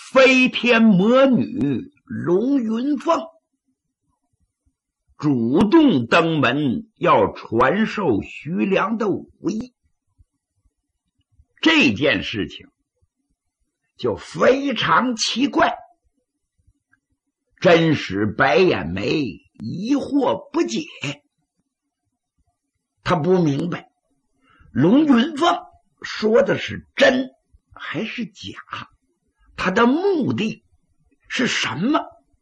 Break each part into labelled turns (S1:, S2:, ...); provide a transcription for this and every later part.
S1: 飞天魔女龙云凤主动登门要传授徐良的武艺，这件事情就非常奇怪，真使白眼眉疑惑不解。他不明白龙云凤说的是真还是假，他的目的是什么？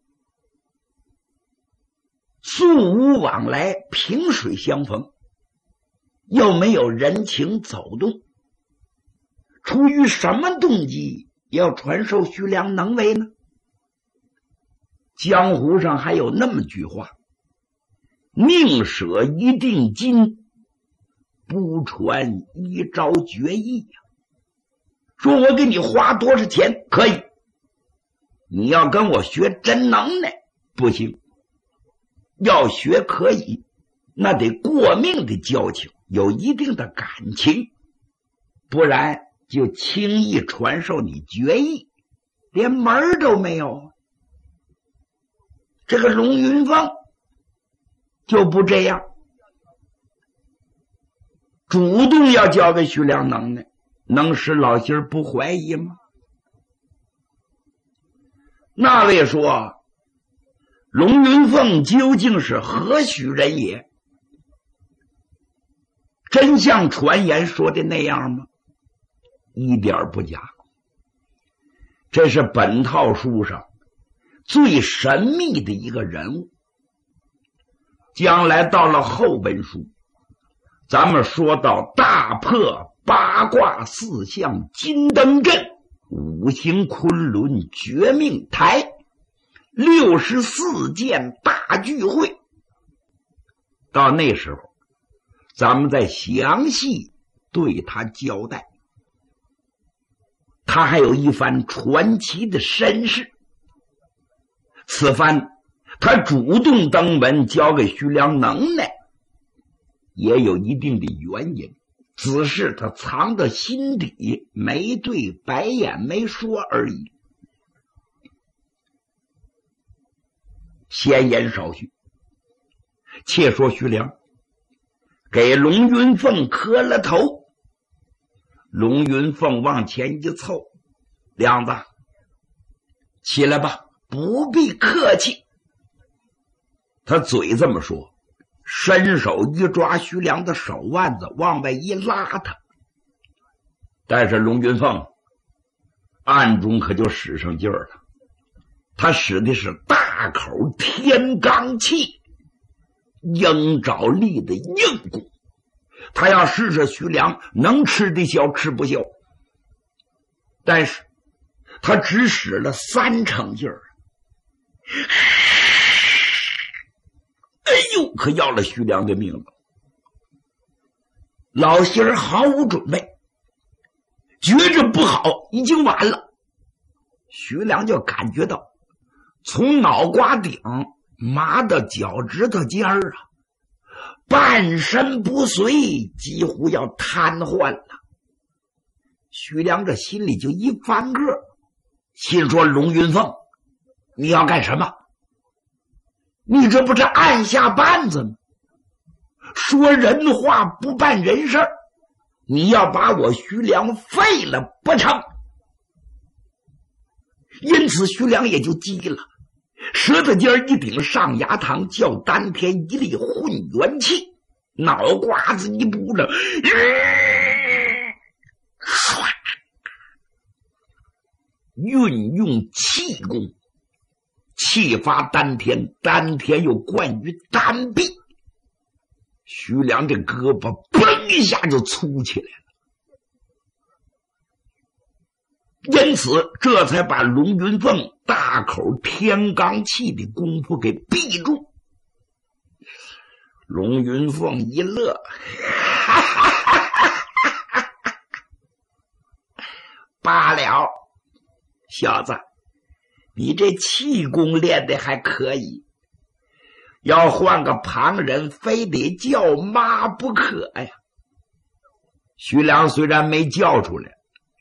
S1: 素无往来，萍水相逢，又没有人情走动，出于什么动机要传授徐良能为呢？江湖上还有那么句话，宁舍一锭金，不传一招绝艺呀。说我给你花多少钱可以，你要跟我学真能耐不行。要学可以，那得过命的交情，有一定的感情，不然就轻易传授你绝艺，连门都没有。这个龙云凤就不这样，主动要教给徐良能耐，能使老心儿不怀疑吗？那位说，龙云凤究竟是何许人也？真像传言说的那样吗？一点不假。这是本套书上最神秘的一个人物。将来到了后本书，咱们说到大破八卦四象金灯阵，五行昆仑绝命台，64件大聚会，到那时候咱们再详细对他交代。他还有一番传奇的身世，此番他主动登门教给徐良能耐，也有一定的原因，只是他藏到心底，没对白眼没说而已。闲言少叙，且说徐良给龙云凤磕了头，龙云凤往前一凑，梁子起来吧，不必客气。他嘴这么说，伸手一抓徐良的手腕子，往外一拉他。但是龙云凤暗中可就使上劲儿了，他使的是大口天罡气，鹰爪力的硬功。他要试试徐良能吃得消吃不消，但是他只使了3成劲儿。哎呦，可要了徐良的命了。老心儿毫无准备，觉着不好，已经完了。徐良就感觉到从脑瓜顶麻到脚趾头尖儿啊，半身不遂，几乎要瘫痪了。徐良这心里就一翻个，心说龙云凤，你要干什么？你这不是按下绊子吗？说人话不办人事，你要把我徐良废了不成？因此徐良也就急了，舌头尖一顶上牙膛，叫丹田一力混元气，脑瓜子一扑了，唰，运用气功，气发丹田，丹田又贯于丹壁。徐良这胳膊嘣一下就粗起来了，因此这才把龙云凤大口天罡气的功夫给闭住。龙云凤一乐，罢了，小子，你这气功练得还可以，要换个旁人非得叫妈不可呀。徐良虽然没叫出来，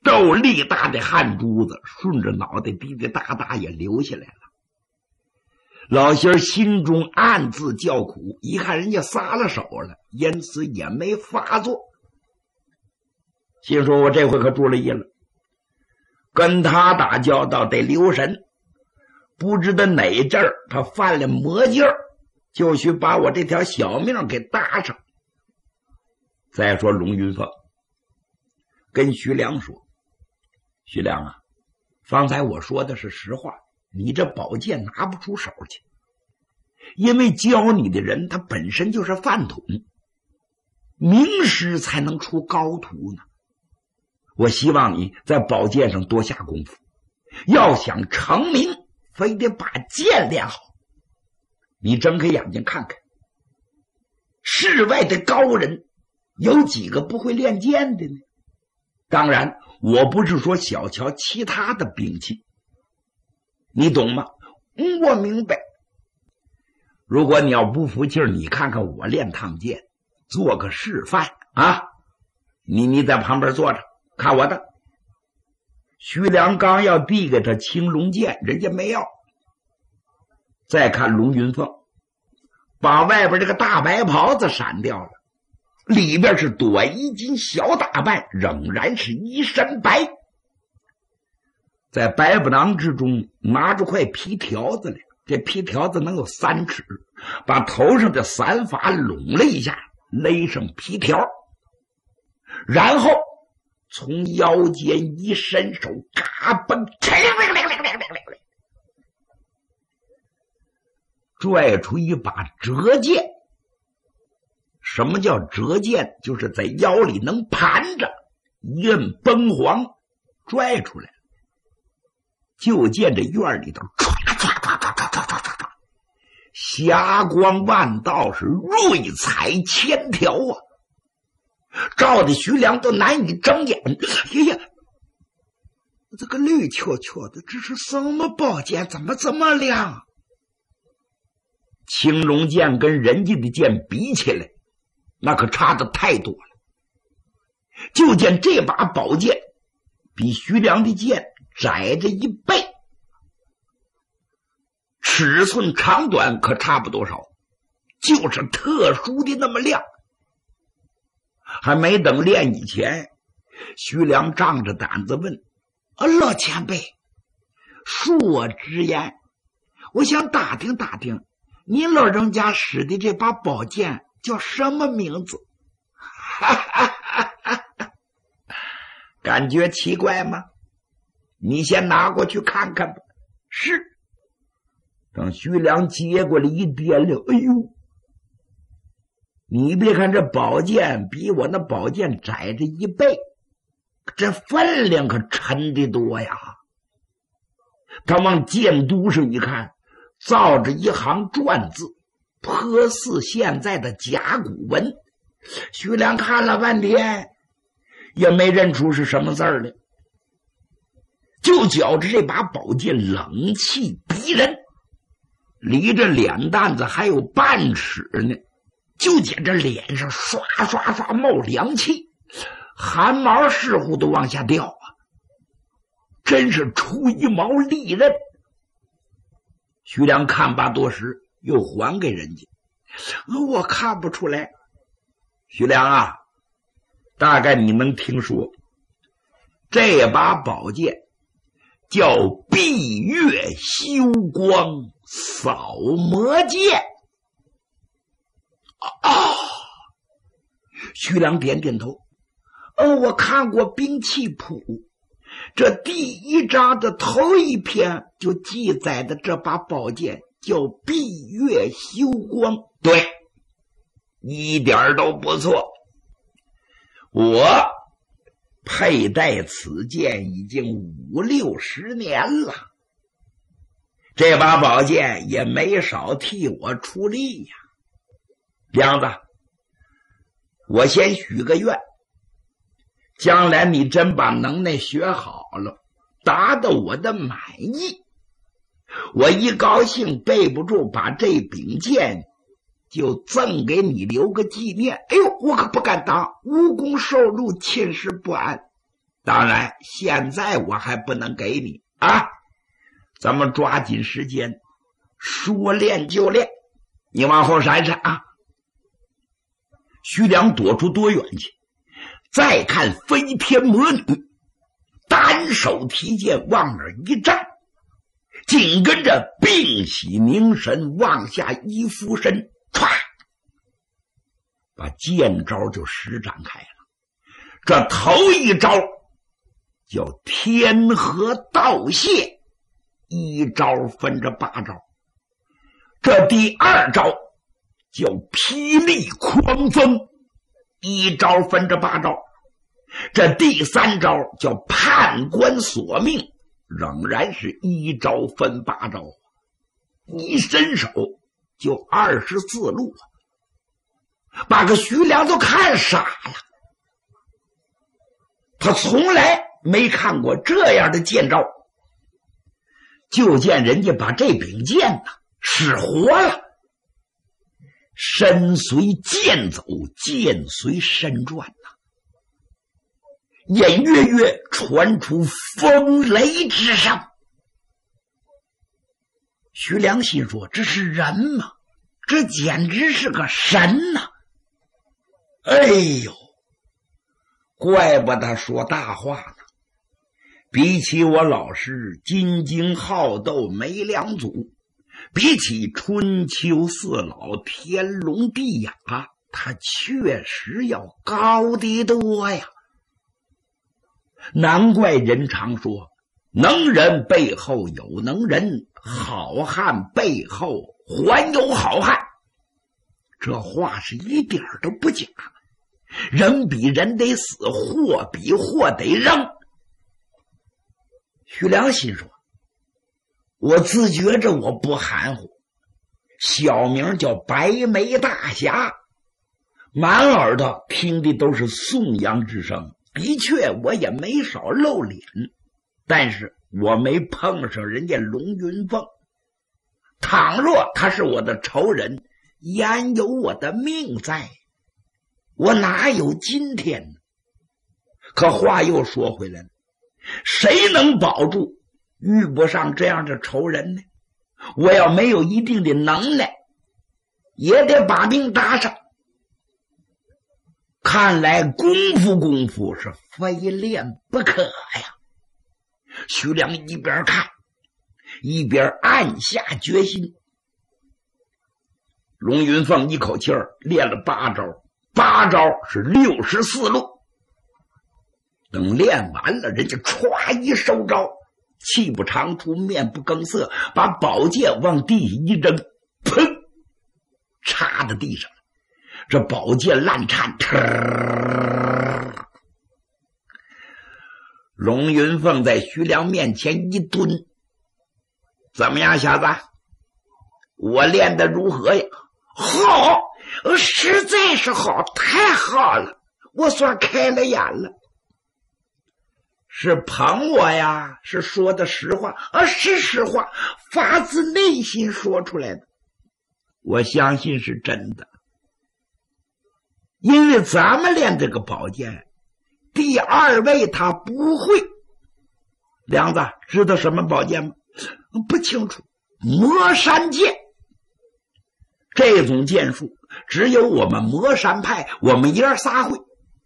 S1: 豆粒大的汗珠子顺着脑袋滴滴答答也流下来了。老仙儿心中暗自叫苦，一看人家撒了手了，因此也没发作，心说我这回可住了意了，跟他打交道得留神，不知道哪阵儿他犯了魔劲儿，就许把我这条小命给搭上。再说龙云凤跟徐良说，徐良啊，方才我说的是实话，你这宝剑拿不出手去，因为教你的人他本身就是饭桶，名师才能出高徒呢。我希望你在宝剑上多下功夫，要想成名非得把剑练好。你睁开眼睛看看，世外的高人有几个不会练剑的呢？当然我不是说小瞧其他的兵器，你懂吗？我明白。如果你要不服气，你看看我练趟剑，做个示范啊！你在旁边坐着看我的。徐良刚要递给他青龙剑，人家没要。再看龙云凤，把外边这个大白袍子闪掉了，里边是短衣襟小打扮，仍然是一身白。在白布囊之中拿出块皮条子来，这皮条子能有3尺，把头上的散发拢了一下，勒上皮条，然后从腰间一伸手，嘎嘣，拽出一把折剑。什么叫折剑？就是在腰里能盘着，一摁崩簧，拽出来。就见这院里头唰唰唰唰唰唰唰唰，霞光万道，是瑞彩千条啊！照的徐良都难以睁眼。哎呀，这个绿球球的，这是什么宝剑？怎么这么亮？青龙剑跟人家的剑比起来，那可差的太多了。就见这把宝剑比徐良的剑窄着1倍，尺寸长短可差不多少，就是特殊的那么亮。还没等练以前，徐良仗着胆子问：老前辈，恕我直言，我想打听打听，您老人家使的这把宝剑叫什么名字？感觉奇怪吗？你先拿过去看看吧。是。等徐良接过来一掂量，哎呦，你别看这宝剑比我那宝剑窄着1倍，这分量可沉得多呀。他往剑肚上一看，造着一行篆字，颇似现在的甲骨文。徐良看了半天也没认出是什么字儿来，就觉着这把宝剑冷气逼人，离着脸蛋子还有半尺呢，就见这脸上刷刷刷冒凉气，汗毛似乎都往下掉啊，真是出一毛利刃。徐良看罢多时，又还给人家。我看不出来。徐良啊，大概你能听说，这把宝剑叫闭月休光扫魔剑。徐良点点头。我看过兵器谱，这第1章的头1篇就记载的这把宝剑叫闭月休光。对，一点都不错。我佩戴此剑已经50、60年了，这把宝剑也没少替我出力呀。梁子，我先许个愿，将来你真把能耐学好了，达到我的满意，我一高兴背不住，把这柄剑就赠给你，留个纪念。哎呦，我可不敢当，无功受禄，寝食不安。 当然现在我还不能给你啊，咱们抓紧时间，说练就练。你往后闪闪啊！徐良躲出多远去？再看飞天魔女单手提剑往那儿一站，紧跟着屏息凝神往下一俯身，唰，把剑招就施展开了。这头一招叫天河道泄，一招分着8招。这第2招叫霹雳狂风，一招分着8招。这第3招叫判官索命，仍然是一招分8招。一伸手就24路，把个徐良都看傻了。他从来没看过这样的剑招，就见人家把这柄剑呢使活了，身随剑走，剑随身转呐，隐约约传出风雷之声。徐良心说：这是人吗？这简直是个神呐！哎呦，怪不得说大话呢。比起我老师金睛好斗没两祖，比起春秋四老天龙地雅，他确实要高得多呀。难怪人常说，能人背后有能人，好汉背后还有好汉。这话是一点都不假，人比人得死，货比货得扔。徐良心说：我自觉着我不含糊，小名叫白眉大侠，满耳朵听的都是颂扬之声。的确我也没少露脸，但是我没碰上人家龙云凤。倘若他是我的仇人，焉有我的命在？我哪有今天呢？可话又说回来了，谁能保住遇不上这样的仇人呢？我要没有一定的能耐，也得把命搭上。看来功夫是非练不可呀。徐良一边看一边暗下决心。龙云凤一口气练了8招，8招是64路。等练完了，人家歘一收招，气不长出，面不更色，把宝剑往地下一扔，砰，插在地上了。这宝剑烂颤，龙云凤在徐良面前一蹲：怎么样，小子？我练得如何呀？好，实在是好，太好了，我算开了眼了。是捧我呀？是说的实话？是实话，发自内心说出来的。我相信是真的，因为咱们练这个宝剑，第2位他不会。梁子知道什么宝剑吗？不清楚。魔山剑，这种剑术只有我们魔山派，我们爷仨会。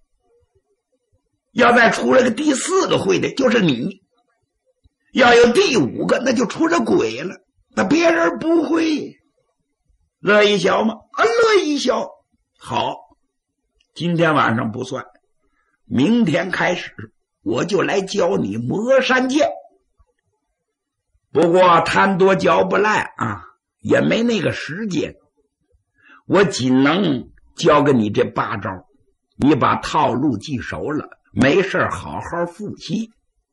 S1: 要再出了个第4个会的，就是你。要有第5个，那就出了鬼了，那别人不会。乐意小吗？乐意小。好，今天晚上不算，明天开始我就来教你魔山剑。不过贪多教不赖啊，也没那个时间。我仅能教给你这8招，你把套路记熟了，没事好好复习。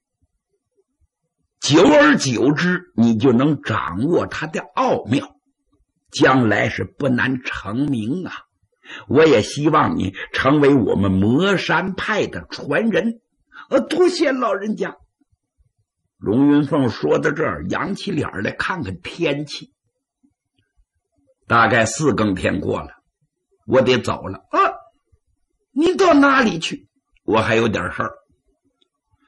S1: 久而久之，你就能掌握它的奥妙，将来是不难成名啊。我也希望你成为我们魔山派的传人。多谢老人家。龙云凤说到这儿，扬起脸来看看天气。大概4更天过了，我得走了。你到哪里去？我还有点事儿。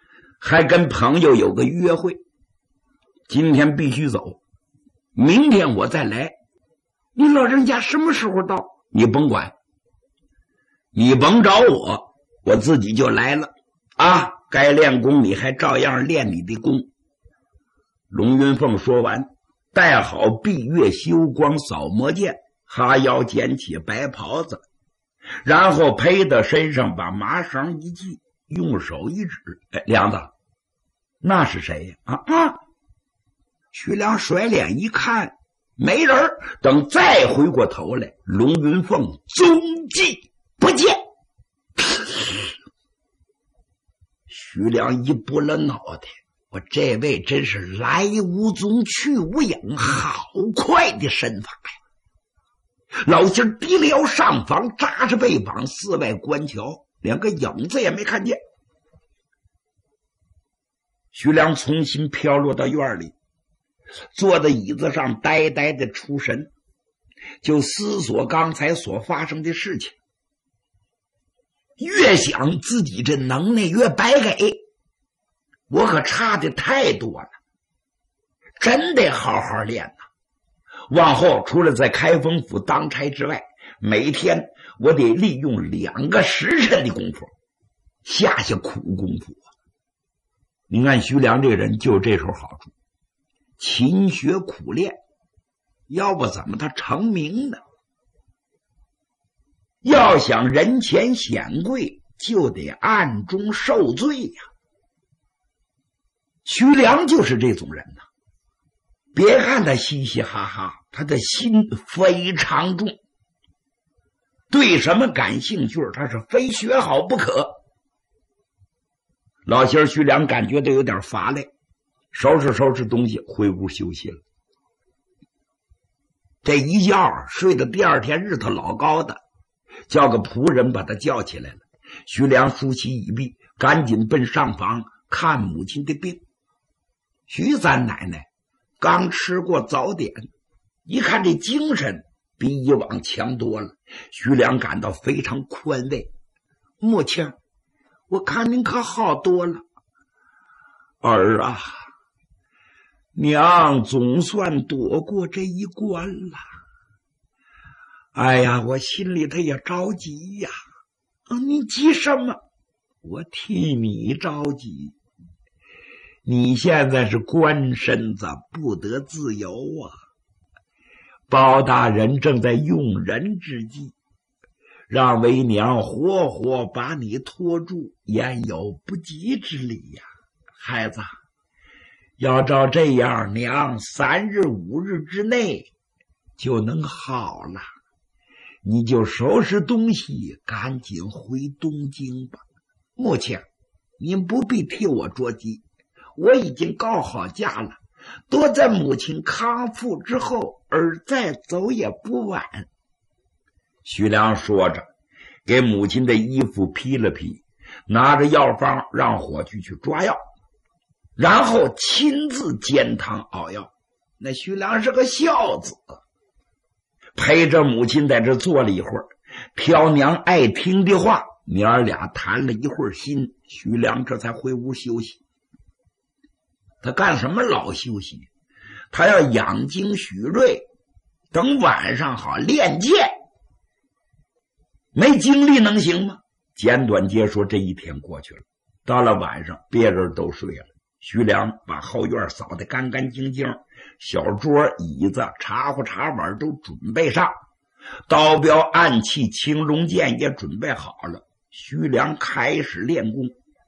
S1: 还跟朋友有个约会，今天必须走，明天我再来。你老人家什么时候到？你甭管，你甭找我，我自己就来了啊！该练功你还照样练你的功。龙云凤说完，带好闭月修光扫魔剑，哈腰捡起白袍子，然后披到身上，把麻绳一系，用手一指：“梁子，那是谁呀？”徐良甩脸一看，没人。等再回过头来，龙云凤踪迹不见。徐良一拨了脑袋，我这位真是来无踪去无影，好快的身法呀！老仙提了上房，扎着背膀，四外观瞧，连个影子也没看见。徐良重新飘落到院里，坐在椅子上呆呆的出神，就思索刚才所发生的事情。越想自己这能耐越白给，我可差的太多了，真得好好练呐！往后除了在开封府当差之外，每天我得利用2个时辰的功夫下苦功夫啊！你看徐良这个人就这手好处，勤学苦练，要不怎么他成名呢？要想人前显贵，就得暗中受罪呀。徐良就是这种人呐。别看他嘻嘻哈哈，他的心非常重，对什么感兴趣他是非学好不可。老仙徐良感觉到有点乏累，收拾东西回屋休息了。这一觉睡到第二天日头老高的，叫个仆人把他叫起来了。徐良梳洗已毕，赶紧奔上房看母亲的病。徐三奶奶刚吃过早点，一看这精神比以往强多了，徐良感到非常宽慰。母亲，我看您可好多了。儿啊，娘总算躲过这一关了。哎呀，我心里头也着急呀。你急什么？我替你着急。你现在是官身子，不得自由啊。包大人正在用人之际，让为娘活活把你拖住，焉有不及之理呀？孩子，要照这样，娘3日5日之内就能好了。你就收拾东西，赶紧回东京吧。母亲，您不必替我着急，我已经告好假了，多在母亲康复之后，而再走也不晚。徐良说着，给母亲的衣服披了披，拿着药方让伙计去抓药，然后亲自煎汤熬药。那徐良是个孝子，陪着母亲在这坐了一会儿，飘娘爱听的话，娘儿俩谈了一会儿心，徐良这才回屋休息。他干什么老休息？他要养精蓄锐，等晚上好练剑。没精力能行吗？简短截说，这一天过去了，到了晚上，别人都睡了，徐良把后院扫得干干净净，小桌椅子茶壶茶碗都准备上，刀镖暗器青龙剑也准备好了。徐良开始练功，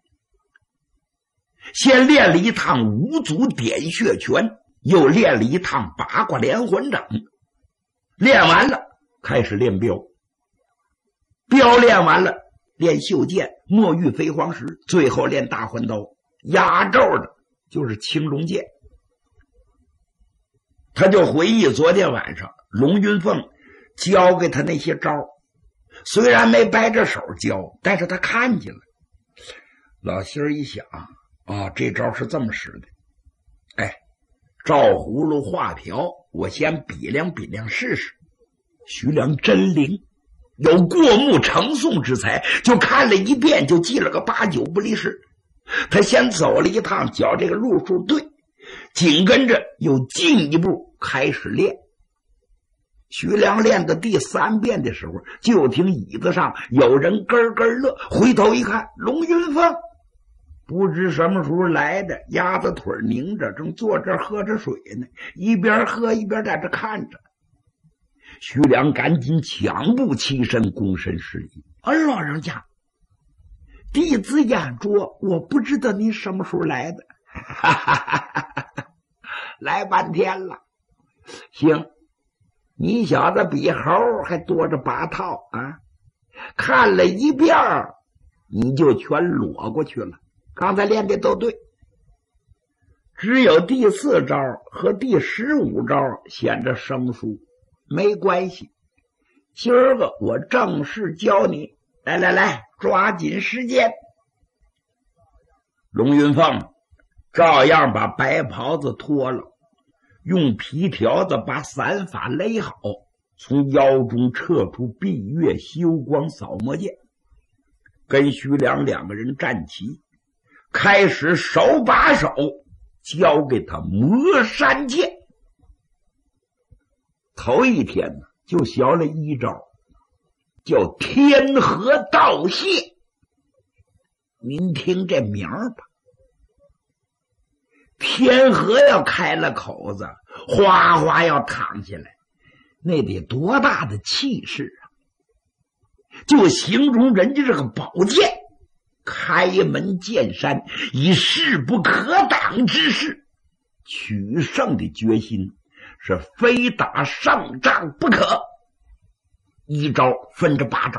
S1: 先练了一趟五祖点穴拳，又练了一趟八卦连环掌。练完了，开始练镖，镖练完了，练袖剑、墨玉飞黄石，最后练大环刀，压轴的就是青龙剑。他就回忆昨天晚上龙云凤教给他那些招，虽然没掰着手教，但是他看见了。老心儿一想，这招是这么使的。照葫芦画瓢，我先比量比量试试。徐良真灵，有过目成诵之才，就看了一遍就记了个8、9不离十。 他先走了一趟，脚这个路数对，紧跟着又进一步开始练。徐良练到第3遍的时候，就听椅子上有人咯咯乐，回头一看，龙云凤不知什么时候来的，鸭子腿拧着，正坐这儿喝着水呢，一边喝一边在这看着。徐良赶紧抢步起身，躬身施礼：“老人家，弟子眼拙，我不知道您什么时候来的。”哈哈哈哈哈，来半天了。行，你小子比猴还多着8套啊！看了1遍你就全裸过去了。刚才练的都对，只有第4招和第15招显着生疏。没关系，今儿个我正式教你。来，抓紧时间。龙云凤照样把白袍子脱了，用皮条子把散发勒好，从腰中撤出闭月休光扫魔剑，跟徐良2个人站齐，开始手把手教给他魔山剑。头一天呢，就学了1招，叫天河道谢。您听这名儿吧，天河要开了口子，哗哗要淌下来，那得多大的气势啊！就形容人家这个宝剑开门见山，以势不可挡之势取胜的决心是非打胜仗不可。1招分着8招。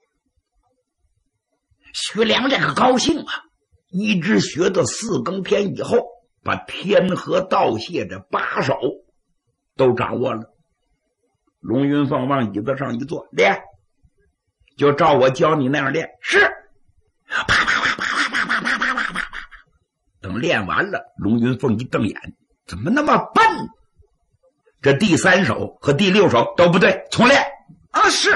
S1: 徐良这个高兴啊，一直学到4更天以后，把天河道谢这8手都掌握了。龙云凤往椅子上一坐，练，就照我教你那样练。是。啪啪啪啪啪啪啪啪啪啪。等练完了，龙云凤一瞪眼，怎么那么笨？这第3手和第6手都不对，重练。是。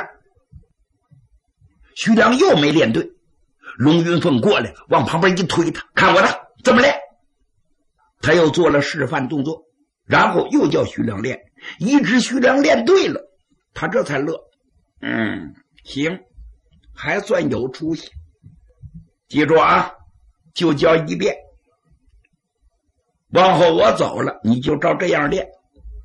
S1: 徐良又没练对，龙云凤过来往旁边一推他，看我的怎么练。他又做了示范动作，然后又叫徐良练，一直徐良练对了，他这才乐。行，还算有出息。记住啊，就教1遍，往后我走了，你就照这样练。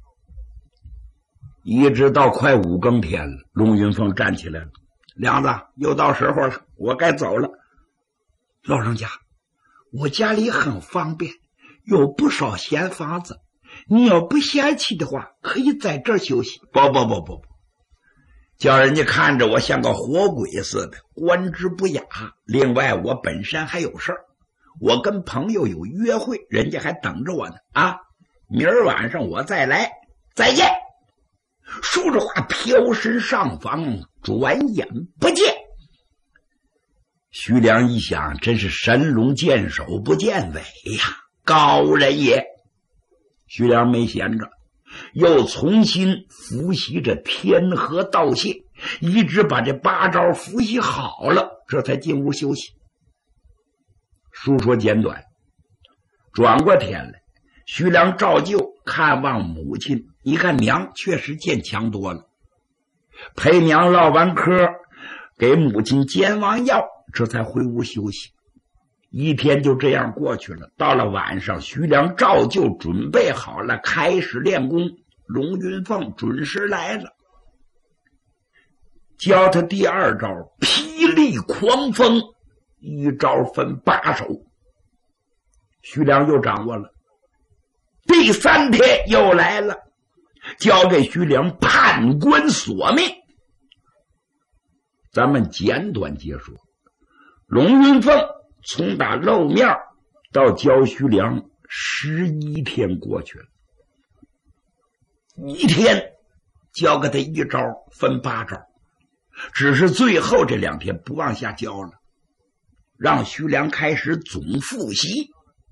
S1: 一直到快5更天了，龙云凤站起来了：“梁子，又到时候了，我该走了。”老人家，我家里很方便，有不少闲房子，你要不嫌弃的话，可以在这儿休息。不，叫人家看着我像个活鬼似的，官之不雅。另外我本身还有事儿，我跟朋友有约会，人家还等着我呢。明儿晚上我再来，再见。说着话飘身上房，转眼不见。徐良一想，真是神龙见首不见尾呀，高人也。徐良没闲着，又重新复习着天河道谢，一直把这8招复习好了，这才进屋休息。书说简短，转过天来，徐良照旧看望母亲，一看娘确实见强多了，陪娘唠完嗑，给母亲煎完药，这才回屋休息。一天就这样过去了。到了晚上，徐良照旧准备好了，开始练功。龙云凤准时来了，教他第2招霹雳狂风，1招分8手。徐良又掌握了。第3天又来了，交给徐良判官索命。咱们简短解说，龙云凤从打露面到教徐良11天过去了。1天教给他1招分8招，只是最后这2天不往下教了，让徐良开始总复习。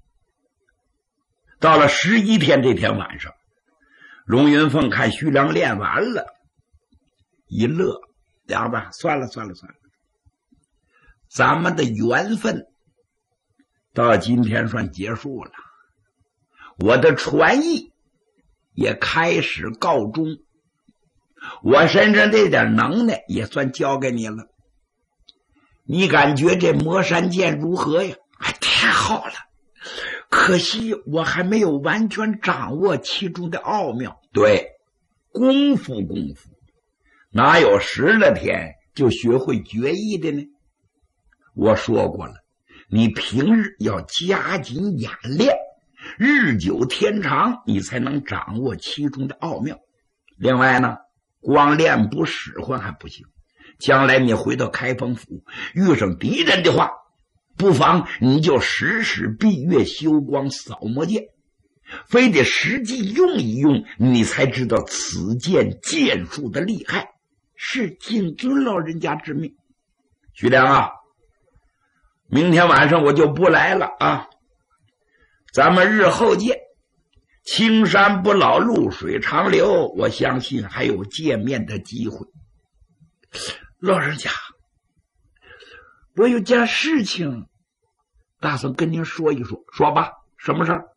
S1: 到了11天这天晚上，龙云凤看徐良练完了，一乐：“梁子，算了，咱们的缘分到今天算结束了，我的传艺也开始告终，我身上这点能耐也算交给你了。你感觉这魔山剑如何呀？太好了，可惜我还没有完全掌握其中的奥妙。对，功夫，哪有10来天就学会绝艺的呢？我说过了，你平日要加紧演练，日久天长，你才能掌握其中的奥妙。另外呢，光练不使唤还不行，将来你回到开封府遇上敌人的话，不妨你就时时闭月修光扫魔剑，非得实际用一用，你才知道此剑剑术的厉害。是谨遵老人家之命。徐良啊，明天晚上我就不来了啊，咱们日后见。青山不老，露水长流，我相信还有见面的机会。老人家，我有件事情打算跟您说一说。说吧，什么事儿？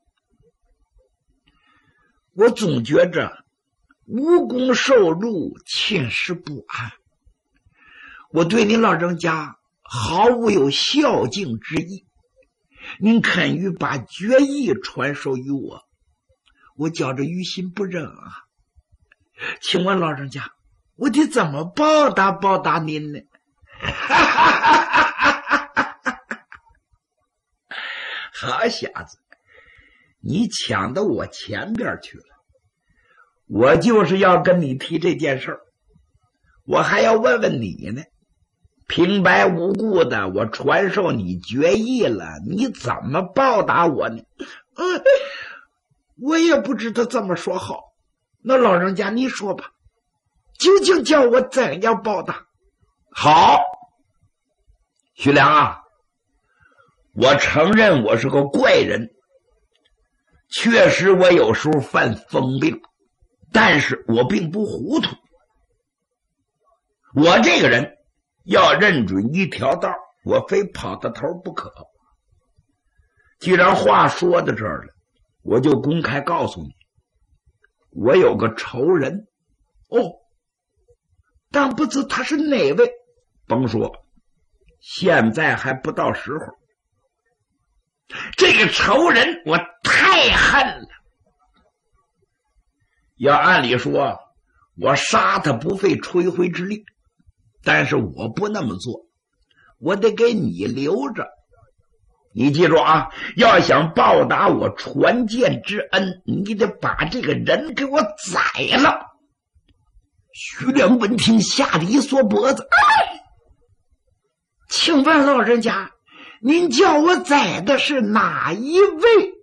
S1: 我总觉着无功受禄，寝食不安。我对您老人家毫无有孝敬之意，您肯于把绝艺传授于我，我觉着于心不忍啊。请问老人家，我得怎么报答您呢？好小子，你抢到我前边去了。我就是要跟你提这件事儿，我还要问问你呢。平白无故的我传授你绝艺了，你怎么报答我呢？我也不知道怎么说好。那老人家你说吧，究竟叫我怎样报答？好，徐良啊，我承认我是个怪人，确实我有时候犯疯病，但是我并不糊涂。我这个人要认准一条道，我非跑到头不可。既然话说到这儿了，我就公开告诉你，我有个仇人。但不知他是哪位？甭说，现在还不到时候。这个仇人我太恨了，要按理说我杀他不费吹灰之力，但是我不那么做，我得给你留着。你记住啊，要想报答我传剑之恩，你得把这个人给我宰了。徐良闻听吓得一缩脖子，请问老人家，您叫我宰的是哪一位？